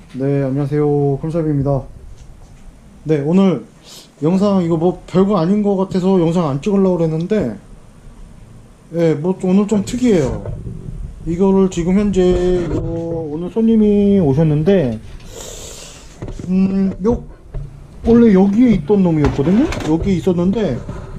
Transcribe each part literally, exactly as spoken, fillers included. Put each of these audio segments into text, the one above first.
네, 안녕하세요. 컴샵입니다. 네, 오늘 영상 이거 뭐 별거 아닌 것 같아서 영상 안 찍으려고 그랬는데, 예, 뭐 오늘 좀 특이해요. 이거를 지금 현재 이거 오늘 손님이 오셨는데, 음, 요 원래 여기에 있던 놈이었거든요. 여기 있었는데,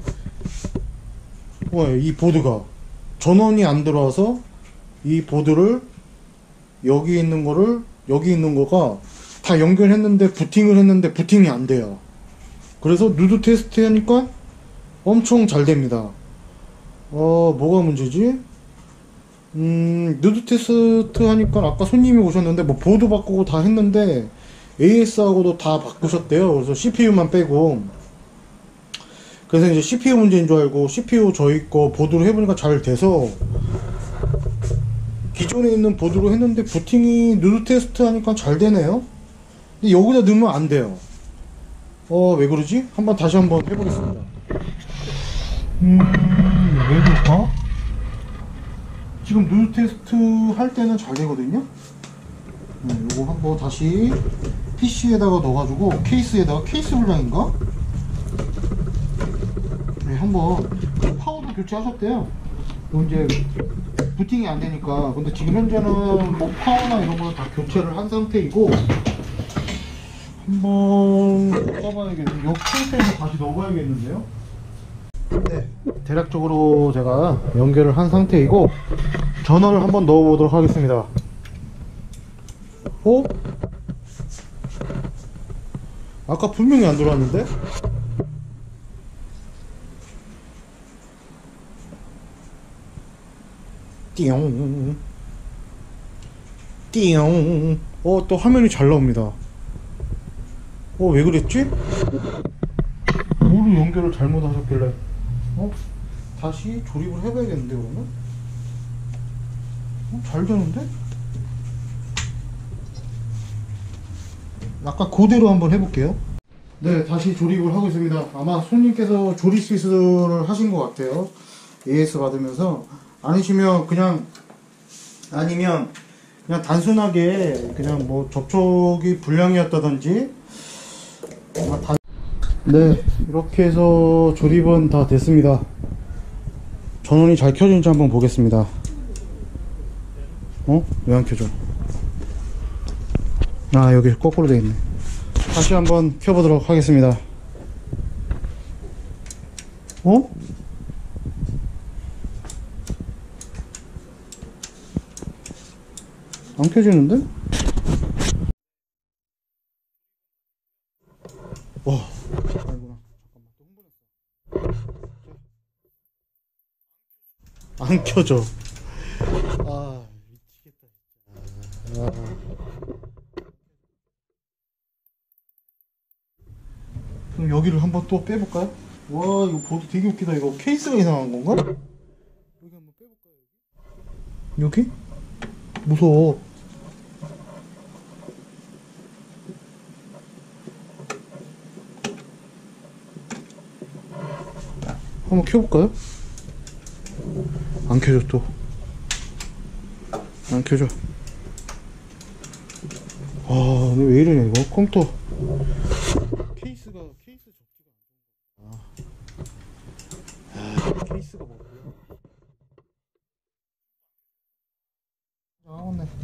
와, 이 보드가 전원이 안 들어와서 이 보드를 여기 있는 거를 여기 있는 거가 다 연결했는데 부팅을 했는데 부팅이 안 돼요. 그래서 누드 테스트 하니까 엄청 잘 됩니다. 어, 뭐가 문제지? 음, 누드 테스트 하니까 아까 손님이 오셨는데 뭐 보드 바꾸고 다 했는데 에이에스하고도 다 바꾸셨대요. 그래서 씨피유만 빼고. 그래서 이제 씨피유 문제인 줄 알고 씨피유 저희 거 보드로 해보니까 잘 돼서 기존에 있는 보드로 했는데 부팅이 누드 테스트 하니까 잘 되네요. 근데 여기다 넣으면 안 돼요. 어, 왜 그러지? 한번 다시 한번 해보겠습니다. 음, 왜 그럴까? 지금 누드 테스트 할 때는 잘 되거든요. 음, 요거 한번 다시 피씨에다가 넣어가지고 케이스에다가 케이스 분량인가? 네, 한번 파워도 교체하셨대요. 이제 부팅이 안 되니까. 근데 지금 현재는 뭐 파워나 이런 거는 다 교체를 한 상태이고, 한번 넣어봐야겠는데, 요 케이스에서 다시 넣어봐야겠는데요. 네, 대략적으로 제가 연결을 한 상태이고 전원을 한번 넣어보도록 하겠습니다. 어? 아까 분명히 안 들어왔는데? 띠용 띠용. 어, 또 화면이 잘 나옵니다. 어, 왜 그랬지? 뭐를 연결을 잘못하셨길래? 어? 다시 조립을 해봐야겠는데 그러면? 어? 잘 되는데? 아까 그대로 한번 해볼게요. 네, 다시 조립을 하고 있습니다. 아마 손님께서 조립 실수를 하신 것 같아요. 에이에스 받으면서. 아니시면 그냥, 아니면 그냥 단순하게 그냥 뭐 접촉이 불량이었다든지. 아, 다... 네, 이렇게 해서 조립은 다 됐습니다. 전원이 잘 켜지는지 한번 보겠습니다. 어? 왜 안 켜져? 아, 여기 거꾸로 되어 있네. 다시 한번 켜보도록 하겠습니다. 어? 안 켜지는데? 와, 아이구나. 잠깐만, 또 흥분했어. 안 켜져. 아, 미치겠다, 진짜. 아. 그럼 여기를 한번 또 빼볼까요? 와, 이거 보드 되게 웃기다. 이거 케이스가 이상한 건가? 여기 한번 빼볼까요? 여기? 여기? 무서워. 한번 켜볼까요? 안 켜져. 또 안 켜져. 아, 왜 이러냐 이거 컴퓨터 케이스가 케이스 접지가 안 좋은 거. 아, 케이스가 뭐고요? 아, 네.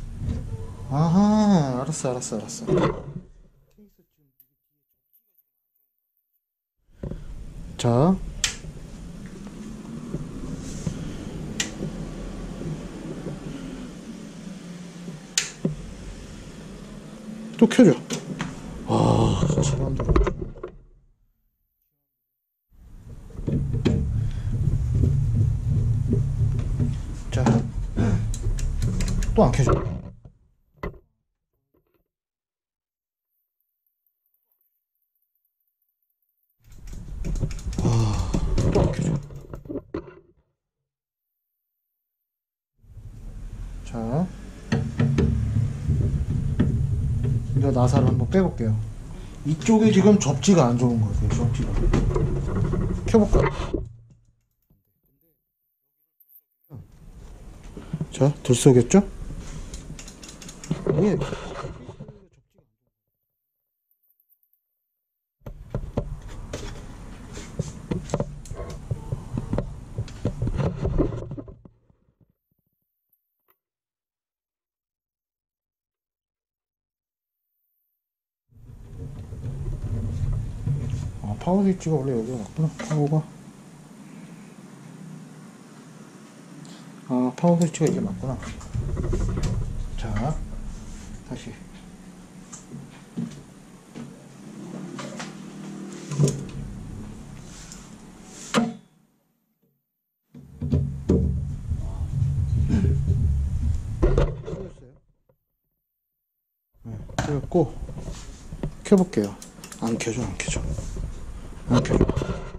아하, 알았어, 알았어, 알았어. 케이스 지금 자, 또 켜져. 아, 잘 안 들어. 자, 또 안 켜져. 아, 또 안 켜져. 자, 이거 나사를 한번 빼볼게요. 이쪽에 지금 접지가 안 좋은 것 같아요. 접지가. 켜볼까? 자, 들쏘겠죠? 이게 파워 스위치가 원래 여기가 맞구나. 파워가. 아, 파워 스위치가 이게 맞구나. 자, 다시. 네, 끄고 켜볼게요. 안 켜져, 안 켜져. 안 켜져.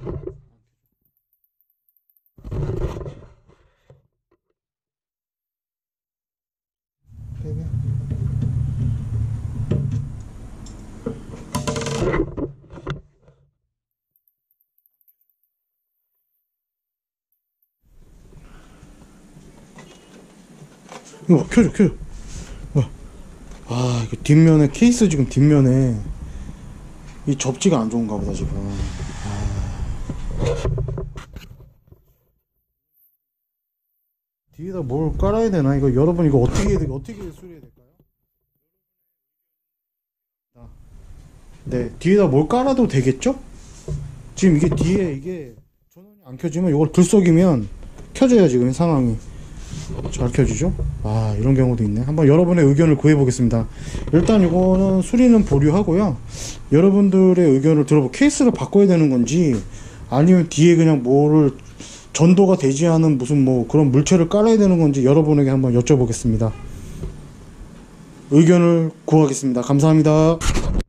이거 켜줘, 켜줘. 아, 이거 뒷면에, 케이스 지금 뒷면에 이 접지가 안 좋은가 보다, 지금. 아. 뒤에다 뭘 깔아야 되나? 이거 여러분, 이거 어떻게 해야 돼? 어떻게 수리해야 될까요? 네, 뒤에다 뭘 깔아도 되겠죠? 지금 이게 뒤에 이게 전원이 안 켜지면 이걸 들썩이면 켜져야 지금 상황이 잘 켜지죠? 아, 이런 경우도 있네. 한번 여러분의 의견을 구해 보겠습니다. 일단 이거는 수리는 보류하고요. 여러분들의 의견을 들어보, 케이스를 바꿔야 되는 건지 아니면 뒤에 그냥 뭐를 전도가 되지 않은 무슨 뭐 그런 물체를 깔아야 되는 건지 여러분에게 한번 여쭤보겠습니다. 의견을 구하겠습니다. 감사합니다.